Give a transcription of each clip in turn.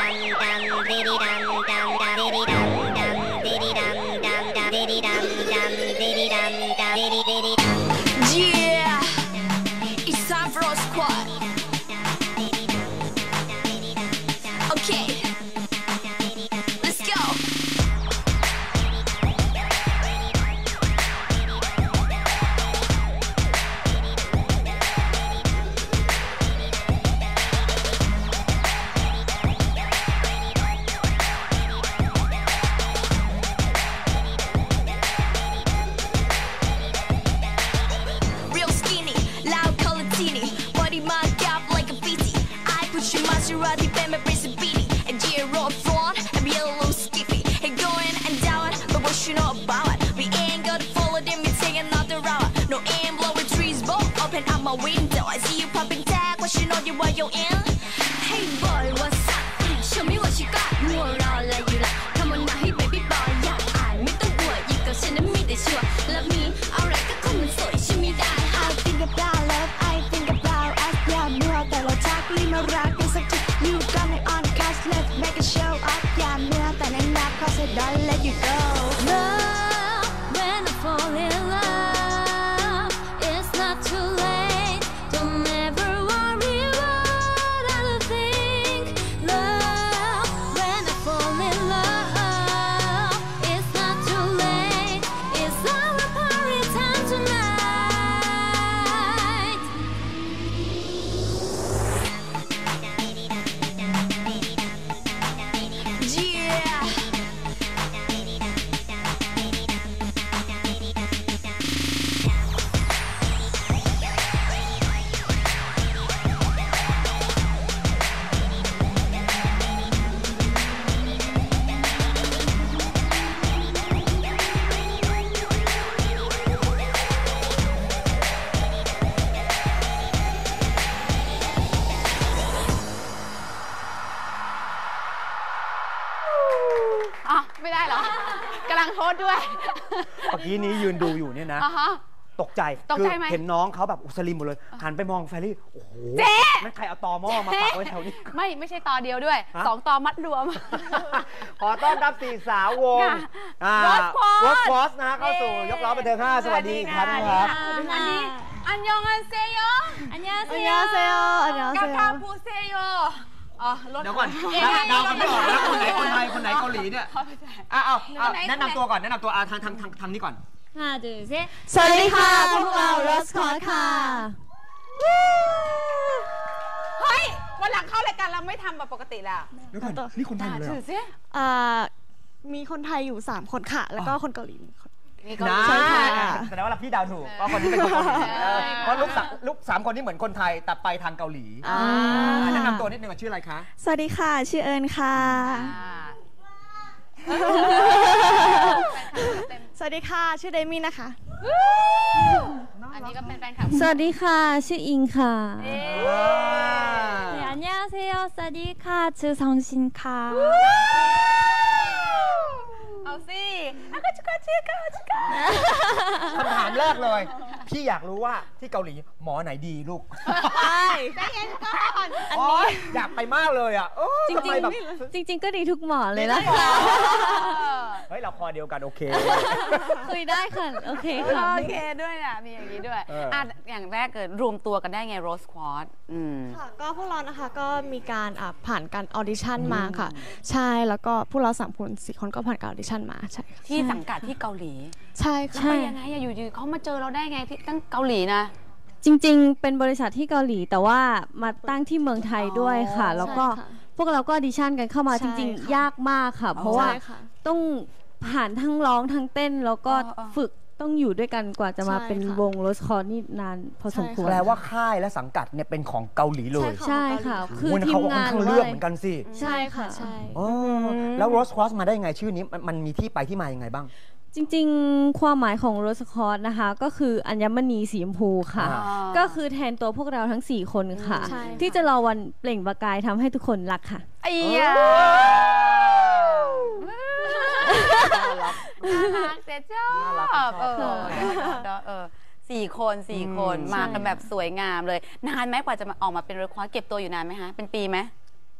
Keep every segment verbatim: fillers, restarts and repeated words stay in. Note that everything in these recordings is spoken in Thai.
Yeah, it's time for our squad. Okay, let's go. Real skinny, loud color teeny, body mark up like a B T. I put your Maserati, Bama, Brace, Beanie, and G-Road front, and yellow skippy. And going and down, but what you know about it? We ain't gonna follow them, we take another route. No aim, blowing trees, both open up my window. I see you popping tag, what you know you what you're in? Hey boy, what's up? Show me what you got. More around like you like. Come on now, hey baby boy, yeah. I meet the word, you go send me the sure. Love me, alright,ก็คงมันสวยใช่ไม่ได้ I think about love I think about us อย่ามัวแต่เราทักรีบมารักกันสักที You got me on cast let's make a show up อย่ามัวแต่แนะนำ cause I don't let you go Love, when I fall in love, it's not too late. Don't ever worry what others think. Love, when I fall in love, it's not too late. It's our party time tonight. Yeah. อ่ะไม่ได้เหรอ กำลังโทษด้วยเมื่อกี้นี้ยืนดูอยู่เนี่ยนะอ่าฮะตกใจตกคืใจไหมเห็นน้องเขาแบบอุสลิมหมดเลย หันไปมองแฟรี่ โอ้โหเจ๊นั่นใครเอาตอหม้อมาปักไว้แถวนี้ไม่ไม่ใช่ตอเดียวด้วยฮะสองตอมัดรวมขอต้อนรับสี่สาววงค่ะ Rose Quartz วอสควอสนะฮะเข้าสู่ยกล้อบันเทิงห้าสวัสดีอีกครั้งครับอันนี้อันยองอันเซโยอันยาเซอันโยยาเซโยอันยาเซกาโยคาปูเซโยอ๋อรถเดี๋ยวก่อนเอ๊ะเดากันไม่ออกแล้วคนไหนคนไทยคนไหนเกาหลีเนี่ยขอไปจ่ายอ่ะเอาเอาคนไหนแนะนำตัวก่อนแนะนำตัวอาทางทางทางทางนี้ก่อนห้า둘셋 สวัสดีค่ะพวกเรา Rose Quartz ค่ะเฮ้ยวันหลังเข้ารายการเราไม่ทำแบบปกติแล้วเดี๋ยวก่อนนี่คนไทยหมดเลยเหรถืออซิอ่ามีคนไทยอยู่สามคนค่ะ แล้วก็คนเกาหลีหนึ่งคนมีเกาหนะลีใช่ค่ะแสดงว่าเราพี่ดาวถูกเพราะคนที่เป็นคนเกาหลีใช่เออเพราะลูกสามลูกสามคนที่เหมือนคนไทยแต่ไปทางเกาหลีอ่าอ่ะแนะนำตัวนิดนึงว่าชื่ออะไรคะสวัสดีค่ะ ชื่อเอิญค่ะอ่าสวัสดีค่ะ ชื่อเดมี่นะคะอันนี้ก็เป็นแฟนคลับสวัสดีค่ะชื่ออิงค่ะเอ๊ะ 네 안녕하세요 사디카 주성신카 เอาสิอ่ะก็ชิคาชิคาชิคาคำถามแรกเลย พี่อยากรู้ว่าที่เกาหลีหมอไหนดีลูกใจเย็นก่อนอ๋ออยากไปมากเลยอ่ะเออจริงทำไมแบบๆจริง ๆ ก็ดีทุกหมอเลยนะเฮ้ยเราคอเดียวกันโอเคคุยได้ค่ะโอเคค่ะโอเคด้วยนะมีอย่างนี้ด้วยเอออ่อ่ะอย่างแรกเกิดรวมตัวกันได้ไง Rose Quartz อืมค่ะก็พวกเรานะคะก็มีการอ่าผ่านการออดิชั่นมาค่ะ ใช่แล้วก็พวกเราสามคนสี่คนก็ผ่านการออดิชั่นมาใช่ค่ะที่สังกัดที่เกาหลีใช่ค่ะใช่ไปยังไงอะอยู่ดีเขามาเจอเราได้ไงที่ตั้งเกาหลีนะจริงๆ เป็นบริษัทที่เกาหลีแต่ว่ามาตั้งที่เมืองไทยด้วยค่ะอ๋อแล้วก็ใช่ค่ะพวกเราก็ออดิชั่นกันเข้ามาใช่จริงค่ะๆ ยากมากค่ะ เพราะว่าใช่ค่ะต้องผ่านทั้งร้องทั้งเต้น แล้วก็อ๋ออ๋อฝึกต้องอยู่ด้วยกันกว่าจะมาใช่เป็นค่ะวงโรสคอร์นี่นานพอสมควรแปลว่าค่ายและสังกัดเนี่ยเป็นของเกาหลีเลยใช่ค่ะ คือโอ้ยทีเขามก็ค่อนงานข้างหรือเลืว่าอกเหมือนกันสิใช่ค่ะใช่อ๋อแล้ว Rose Quartz มาได้ยังไงชื่อนี้มันมันมีที่ไปที่มายังไงบ้างจริงๆ ความหมายของโรสคอร์นะคะ ก็คืออัญมณีสีชมพูค่ะอ่าก็คือแทนตัวพวกเราทั้งสี่คนค่ะใช่ค่ะที่จะรอวันเปล่งประกายทำให้ทุกคนรักค่ะไอ้ยาน่ารักเจ๊ชอบเออเออเออสี่คนสี่คนมากันแบบสวยงามเลย นานไหมกว่าจะมาออกมาเป็นเรคคอร์ดเก็บตัวอยู่นานไหมคะเป็นปีไหม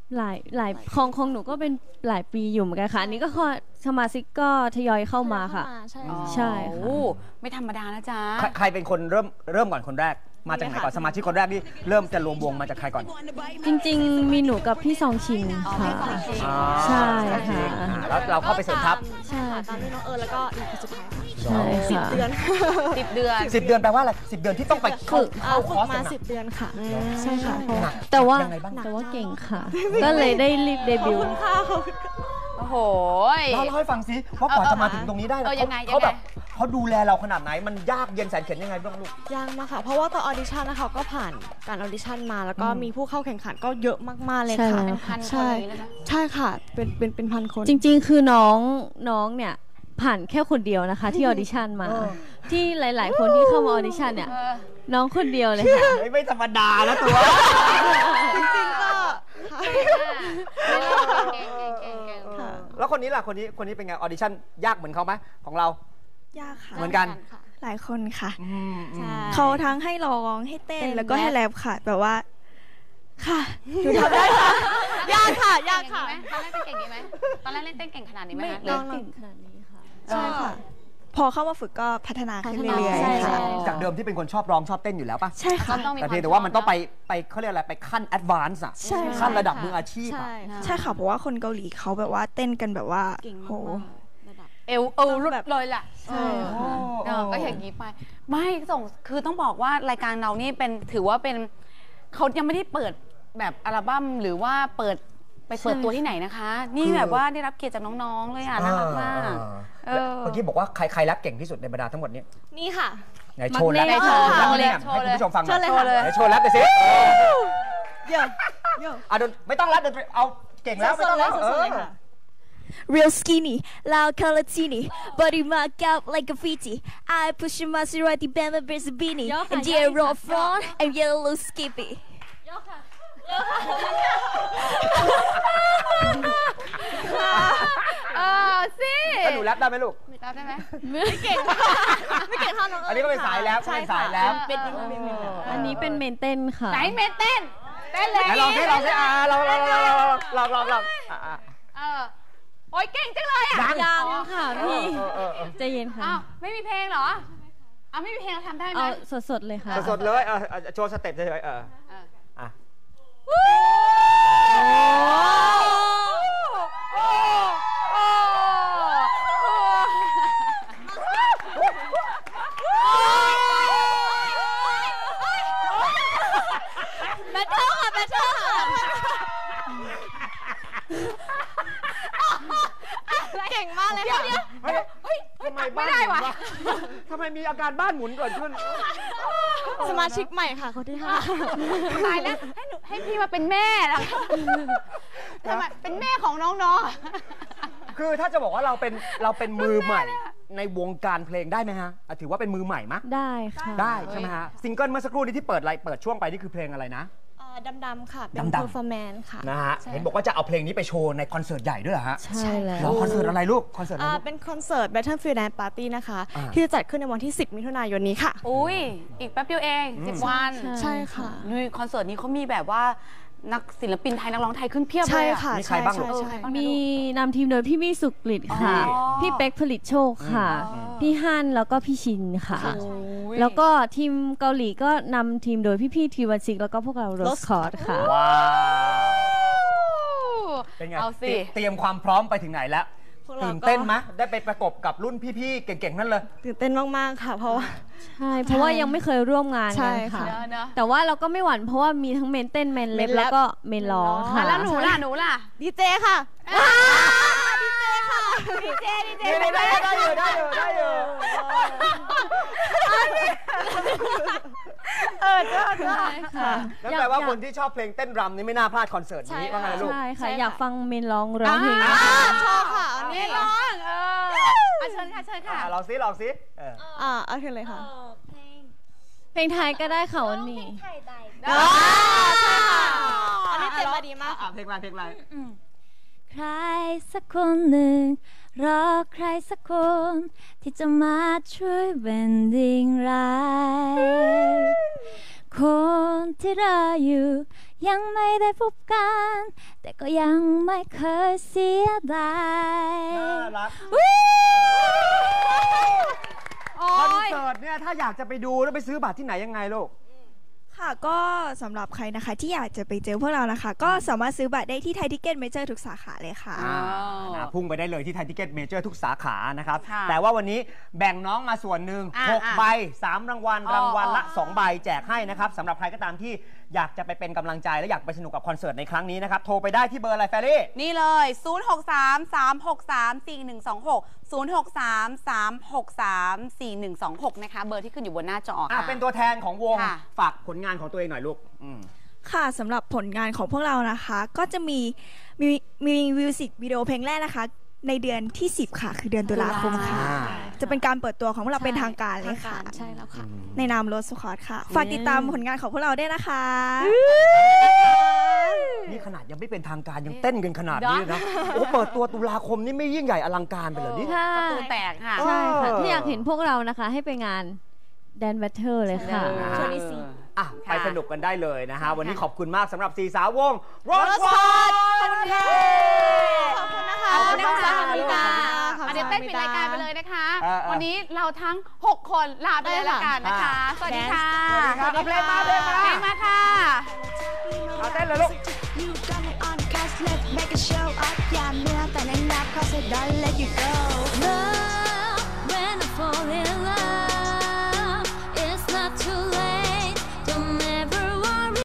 หลายหลายของของหนูก็เป็นหลายปีอยู่เหมือนกันค่ะอันนี้ก็ข้อสมาชิกก็ทยอยเข้ามาค่ะใช่อ๋อใช่ค่ะโอ้ไม่ธรรมดานะจ๊ะใครใครเป็นคนเริ่มเริ่มก่อนคนแรกมาจากไหนก่อนสมาชิกคนแรกนี่เริ่มจะรวมวงมาจากใครก่อนจริงๆมีหนูกับพี่ซองชินค่ะอ๋อใช่ค่ะอ่าแล้วเราเข้าไปเสริมทัพใช่ตามด้วยน้องเอิญแล้วก็อีกคนสุดท้ายค่ะใช่ค่ะเดือนสิบเดือนสิบเดือนแปลว่าอะไรสิบเดือนที่ต้องไปเข้าฝึกเข้าคฝึอก ร์สมากันสินะบเดือนค่ะใช่ค่ะหนักแต่ว่ายังไงบ้างแต่ว่าเก่งค่ะ ก็เลยได้รีบเดบิวต์โอ้โหเล่าเล่าให้ฟังสิว่ากว่าจะมาถึงตรงนี้ได้เออยังไงเขาแบบยังไงเขาดูแลเราขนาดไหนมันยากเย็นแสนเข็ญยังไงบ้างลูกยากมากค่ะ เพราะว่าตอนออดิชั่นนะคะก็ผ่านการออดิชั่นมา แล้วก็มีผู้เข้าแข่งขันก็เยอะมากๆเลยใช่ค่ะแล้วพันคนใช่เลยนะใช่ค่ะ เป็นเป็นเป็นพันคนจริงๆ คือน้องน้องเนี่ยผ่านแค่คนเดียวนะคะ ที่ออดิชั่นมาเออที่หลายๆ คนที่เข้ามาออดิชั่นเนี่ยเออน้องคนเดียวเลยค่ะเฮ้ยไม่ธรรมดานะตัวจริงๆก็ค่ะเก่งเก่งเก่งเก่งค่ะแล้วคนนี้ล่ะคนนี้คนนี้เป็นไงออดิชั่นยากเหมือนเขาไหมของเรายากค่ะเหมือนกันหลายคนค่ะอืมอืมเขาทั้งให้ร้องให้เต้นเต้นแล้วก็ให้แรแรปปค่ะแบบว่า ค่ะหนูทำได้ค่ะ ยากค่ะ ยากค่ะตอนแรกเต้นเก่งไหมตอนแรกเล่นเต้นเก่งขนาดนี้ไหมไม่คะน้องเก่งขนาดนี้ค่ะใช่ค่ะ พอเข้ามาฝึกก็พัฒนาขึ้นพัฒนาเรื่อยใช่ๆค่ะใช่จากเดิมที่เป็นคนชอบร้องชอบเต้นอยู่แล้วป่ะใช่ค่ะต้องมีแต่เพียงแต่ว่ามันต้องไปไปเขาเรียกอะไรไปขั้นแอดวานซ์อะใช่ค่ะขั้นระดับมืออาชีพอะใช่ค่ะ เพราะว่าคนเกาหลีเขาแบบว่าเต้นกันแบบว่าเก่งโหมากเอวเอวรุดเลยล่ะใช่ค่ะเออก็อย่างนี้ไป ไม่ส่งคือต้องบอกว่ารายการเรานี่เป็นถือว่าเป็นเขายังไม่ได้เปิดแบบอัลบั้มหรือว่าเปิดไปเปิดตัวที่ไหนนะคะ นี่คือแบบว่าได้รับเกียรติจากน้องๆเลยอ่ะน่ารักมากเออเมื่อกี้บอกว่าใครใครแรปเก่งที่สุดในบรรดาทั้งหมดนี้นี่ค่ะไหนโชว์แรปไหนโชว์แรปโชว์เลยให้โชว์คุณเลยผู้ชมฟังหน่อยโชว์เลยค่ะไหนโชว์แรปไปสิเดี๋ยวเดี๋ยวอ่ะดนไม่ต้องแรปดนตรีเอาเก่งแล้วไม่ต้องแล้วเออ Real skinny, loud color teeny, body mark out like graffiti. I push your Maserati Bama Bersabini, Yoka, and dear yoka, raw front and yellow skippy. เออสิถ้าหนูแรปได้ไหมลูกรับได้ไหมไม่เก่งไม่เก่งเท่าน้องเอิญอันนี้ก็เป็นสายแรปใช่เป็นสาค่ะยแรปเป็นเป็นเป็นเป็นอันนี้เป็นเมนเต้นค่ะไหนเมเต้นเต้นเลยไหนลองสิลองสิอ่ะลองลองลองลองลองลองอ่ะอ่ะเออโอ้ยเก่งจังเลยอ่ะยังยังค่ะพี่เออเออเออใจเย็นค่ะอ้าวไม่มีเพลงเหรออ้าวไม่มีเพลงเราทำได้ไหมเอาสดๆเลยค่ะสดๆเลยเออเออโชว์สเต็ปเฉยๆเออเอออ่ะแบทเทิลค่ะแบทเทิลค่ะเก่งมากเลยค่ะเฮ้ยเฮ้ยทำไมบ้านหมุนวะทำไมมีอาการบ้านหมุนเกิดขึ้นสมาชิกใหม่ค่ะคนที่ห้าตายแล้วให้หนูให้พี่มาเป็นแม่ล่ะทำไมเป็นแม่ของน้องๆคือถ้าจะบอกว่าเราเป็นเราเป็นมือใหม่ในวงการเพลงได้ไหมฮะอ่ะถือว่าเป็นมือใหม่มะได้ค่ะได้ใช่ไหมฮะซิงเกิลเมื่อสักครู่นี้ที่เปิดไลฟ์เปิดช่วงไปนี่คือเพลงอะไรนะดำดำๆค่ะ เป็นดำๆเพอร์ฟอร์แมนซ์ค่ะนะฮะเห็นบอกว่าจะเอาเพลงนี้ไปโชว์ในคอนเสิร์ตใหญ่ด้วยเหรอฮะใช่แล้เหรวอคอนเสิร์ตอะไรลูกคอนเสิร์ตอะไรอ่าลูกเป็นคอนเสิร์ต Battlefield Dance Party นะคะอ่าที่จะจัดขึ้นในวันที่ สิบ มิถุนายนนี้ค่ะอุ้ยอีกแป๊บเดียวเองสิบวันใช่ค่ะนี่คอนเสิร์ตนี้เขามีแบบว่านักศิลปินไทยนักร้องไทยขึ้นเพียบเลยใช่อะค่ะมีใครบ้างลูกใช่ใช่เออมีนำทีมโดยพี่มี่สุกฤตค่ะอ๋อพี่เป๊กผลิตโชคค่ะอ๋อพี่ฮั่นแล้วก็พี่ชินค่ะโอ้ยแล้วก็ทีมเกาหลีก็นำทีมโดยพี่ๆทีวันซิกแล้วก็พวกเราโรสคอร์ดค่ะว้าวเป็นไงเอาสิเตรียมความพร้อมไปถึงไหนแล้วพวกเราก็ตื่นเต้นไหมได้ไปประกบกับรุ่นพี่ๆเก่งๆนั่นเลยตื่นเต้นมากๆค่ะ เพราะว่าใช่ เพราะว่ายังไม่เคยร่วมงานใช่กันค่ะค่ะเนอะเนอะแต่ว่าเราก็ไม่หวั่นเพราะว่ามีทั้งเมนเต้นเมนเล็บเมนแรปแล้วก็เมนร้องอ่ะค่ะแล้วหนูล่ะหนูล่ะดีเจค่ะดีเจดีเจได้ได้ได้อยู่ได้อยู่ได้อยู่เออเจ้าเจ้าค่ะนั่นแปลว่าคนที่ชอบเพลงเต้นรำนี่ไม่น่าพลาดคอนเสิร์ตนี้ว่าไงลูกใช่ค่ะใช่ค่ะอยากฟังเมนร้องร้องเพลงอ่าชอบค่ะอันนี่นี้ร้องเอออ่ะเชิญค่ะเชิญค่ะอ่ะลองซิลองซิเอออ่าเอาขึ้นเลยค่ะเพลงไทยก็ได้ค่ะวันนี้อ่าใช่ค่ะ อันนี้เต็มมาดีมากอ่ะเพลงอะไรเพลงอะไรใครสักคนหนึ่งรอใครสักคนที่จะมาช่วยเป็นดิ่งร้ายคนที่รออยู่ยังไม่ได้พบกัน แต่ก็ยังไม่เคยเสียดายน่ารักโอ้คอนยเสิร์ตเนี่ยถ้าอยากจะไปดูแล้วไปซื้อบัตรที่ไหนยังไงลูกค่ะก็สำหรับใครนะคะที่อยากจะไปเจอพวกเรานะคะ ก็สามารถซื้อบัตรได้ที่ไทยทิเก็ตเมเจอร์ทุกสาขาเลยค่ะอ่านะพุ่งไปได้เลยที่ไทยทิเก็ตเมเจอร์ทุกสาขานะครับค่ะแต่ว่าวันนี้แบ่งน้องมาส่วนหนึ่งอ่าหกอ่าใบสามรางวัลอ๋อรางวัลละอ๋อสองใบแจกให้นะครับสำหรับใครก็ตามที่อยากจะไปเป็นกำลังใจและอยากไปสนุกกับคอนเสิร์ตในครั้งนี้นะครับ โทรไปได้ที่เบอร์อะไรแฟรี่นี่เลย ศูนย์ หก สาม สาม หก สาม สี่ หนึ่ง สอง หก ศูนย์ หก สาม สาม หก สาม สี่ หนึ่ง สอง หก นะคะ เบอร์ที่ขึ้นอยู่บนหน้าจออ่ะค่ะเป็นตัวแทนของวงค่ะฝากผลงานของตัวเองหน่อยลูกอืมค่ะสำหรับผลงานของพวกเรานะคะ ก็จะมีมีมีมิวสิกวิดีโอเพลงแรกนะคะ ในเดือนที่สิบค่ะ คือเดือนตุลาคมค่ะอ่าจะเป็นการเปิดตัวของพวกเราเป็นทางการเลยค่ะใช่แล้วค่ะในนามโรสคอร์ตค่ะ ฝากติดตามผลงานของพวกเราด้วยนะคะนี่ขนาดยังไม่เป็นทางการยังเต้นกันขนาดนี้เลยนะ โอ้เปิดตัวตุลาคมนี่ไม่ยิ่งใหญ่อลังการไปเหรอนี่ค่ะประตูแตกค่ะใช่ค่ะเออที่อยากเห็นพวกเรานะคะ ให้ไปงานแดนแบทเทิลเลยค่ะเออช่วยได้สิอ่ะค่ะไปสนุกกันได้เลยนะฮะ วันนี้ขอบคุณมากสำหรับสี่สาววงโรส Rose คอ Quartz ร์ขอบคุณค่ะขอบคุณนะคะขอบคุณนะคะขอบคุณค่ะอ่ะเดี๋ยวเต้นปิดรายการไปเลยนะคะเออเออวันนี้เราทั้ง หก คนลาไปเลยละกันนะคะ สวัสดีค่ะสวัสดีครับเอาเพลงมาเพลงมาเพลงมาค่ะเอาเต้นเลยลูก You got it on cast let's make a show up อย่าเมื่อแต่ในนับ cause I don't let you go